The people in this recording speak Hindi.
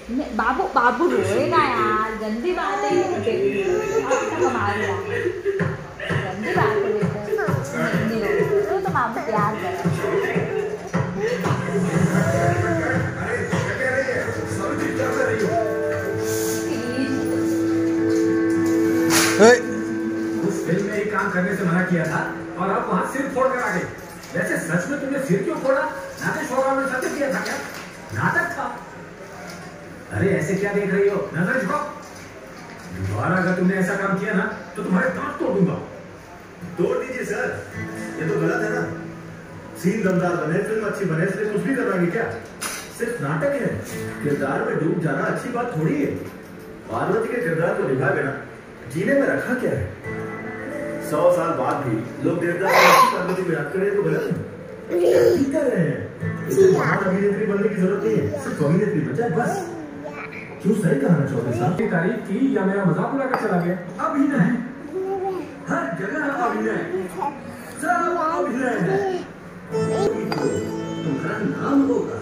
बाबू बाबू रोएगा यार, गंदी बात है ये। कमा लिया, गंदी बात है बेटा, नहीं रोएगा तो बाबू प्यार करेगा। उस फिल्म में एक काम करने से मना किया था और आप वहाँ सिर फोड़ कर आ गए। वैसे सच में तुमने सिर क्यों फोड़ा? नाटक प्रोग्राम में सत्य किया था क्या? नाटक था? अरे ऐसे क्या देख रही हो? नजर झुकाओ। दोबारा अगर तुमने ऐसा काम किया ना तो तुम्हारे दांत तोड़ दूंगा। तोड़ दीजिए सर, ये तो गलत है ना। सीन दमदार बने, फिल्म अच्छी बने, इसलिए कुछ भी करवाएंगे क्या? सिर्फ नाटक है, किरदार में डूब जाना अच्छी बात थोड़ी है। पार्वती के किरदार को निभा बिना जीने में रखा क्या है? 100 साल बाद भी लोग देवदास पार्वती को याद करें तो गलत है। ठीक कर रहे हैं, महान अभिनेत्री बनने की जरूरत नहीं है, सिर्फ अभिनेत्री बन जाए बस। क्यों सही कहना चाहते साहब? की तारीफ की या मेरा मजाक उड़ा कर चला गया? अभिनय हर जगह अभिनय, सब अभिनय है। तुम्हारा नाम होगा